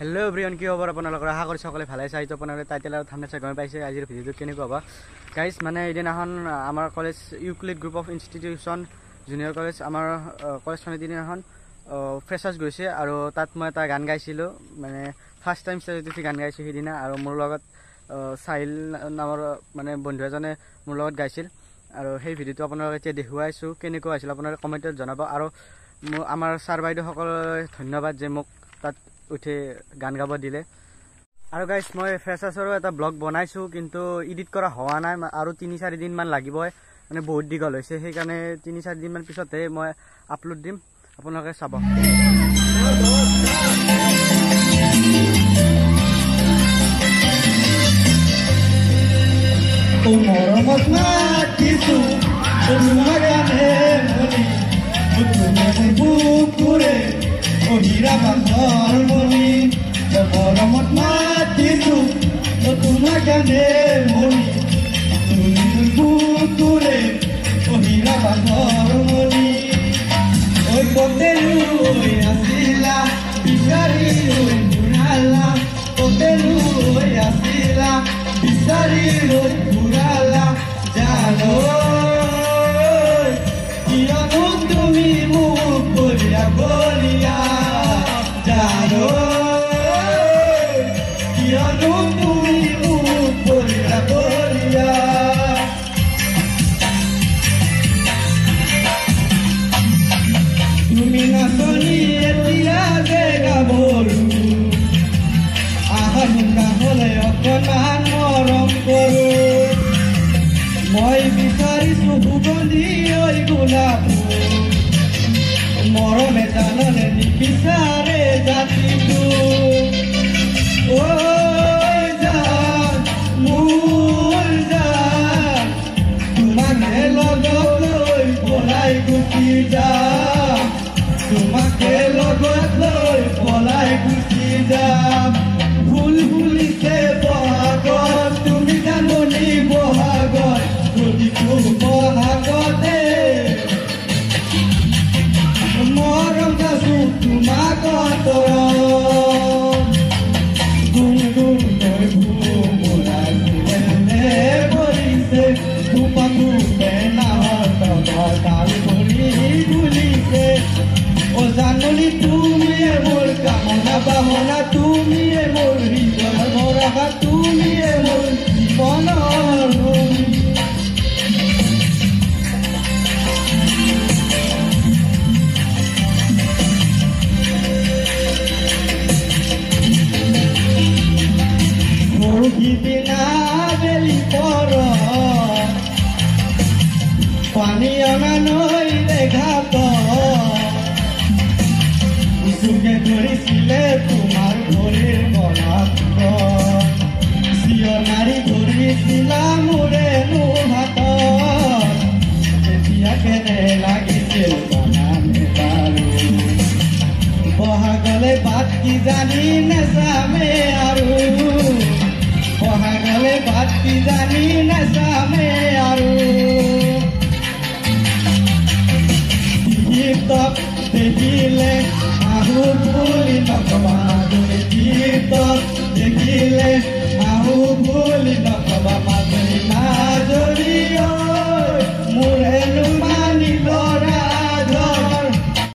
hello everyone की खबर আপোনালোকৰ আশা কৰি সকলে ভালে আছে আইতো আপোনালোকে টাইটেল আৰু থাম্বনেল চাই গম পাইছে আজিৰ ভিডিওটো কেনেকুৱা হ'ব গাইস মানে এদিনাখন আমাৰ college Euclid group of institution junior college আমাৰ কলেজখন এদিনাখন ফ্ৰেছাৰ্ছ গৈছে আৰু তাত মই এটা গান গাইছিলো মানে ফাৰ্ষ্ট টাইম ষ্টেজত গান গাইছো সেইদিনা আৰু মোৰ লগত সাহিল নামৰ মানে বন্ধু এজনে মোৰ লগত গাইছিল আৰু সেই ভিডিওটো আপোনালোকে এতিয়া দেখুৱাইছো কেনেকুৱা আছিল আপোনালোকে কমেন্টত জনাব আৰু আমাৰ ছাৰ বাইদেউ সকললৈ ধন্যবাদ যে মোক তাত উঠে গান গাব দিলে আৰু গাইস মই ফ্ৰেছাৰ্ছৰ এটা ব্লগ বনাইছো কিন্তু এডিট কৰা হোৱা নাই আৰু 3-4 দিন মান লাগিব মানে বহুত দীঘল হৈছে সেই কাৰণে 3-4 দিন মান পিছতে মই আপলোড দিম আপোনালোকে চাব মৰমত মাতিছো তোমাগানে মনি তুমি বুকুৰে ওহিৰা বান্ধৰ মনি মৰমত মাতিছো তোমাগানে মনি তুমি বুকুৰে ওহিৰা বান্ধৰ মনি ঐ কতেলৈ আছিলা বিচাৰি লৈ ঘূৰালা কতেলৈ আছিলা বিচাৰি লৈ ঘূৰালা জানো কিয়নো তুমি মোক বলিয়া বলিয়া জানো কিয়নো তুমি মোক বলিয়া বলিয়া তুমি নাচনি এতিয়া যে গাভৰু আহা হলে অকণমান মৰম কৰো মই বিচাৰিছো সুগন্ধি ঐ গোলাপ মৰমে জাননে নিবিচাৰে জাতিটো ঐ জান মোৰ জান তোমাকে লগত লৈ পলাই গুচি যাম তোমাকে লগত লৈ পলাই গুচি যাম ফুল ফুলিছে বহাগত তুমি জাননি বহাগত প্ৰতিটো বহাগতে মৰম গাছো তোমাক গুণ গুণ লৈ ভোমোলাই ভৰিছে ধূপটো বেনাহৰ তাল ভৰি ভুলিছে ও জাননি তুমিয়ে মোৰ কামনা বাহনা তুমিয়ে মোৰ হৃদয় মৰা তুমিয়ে মোৰ জীৱনৰ সিদিনা বেলি পৰ পানী অনা নৈলে ঘাট চুকে ধৰিছিলে তোমাৰ ভৰিৰ মনত চিঞৰ মাৰি ধৰিছিলা মোৰে হাতত তেতিয়া কেনে লাগিছিল জানানে বাৰু বহাগলে বাট কি জানি নেচামে আৰু বহাগলে বাট কি জানি নেচামে আৰু গীতক দেখিলে আহু বুলি নকবা গীতক দেখিলে আহু বুলি নকবা মাজনী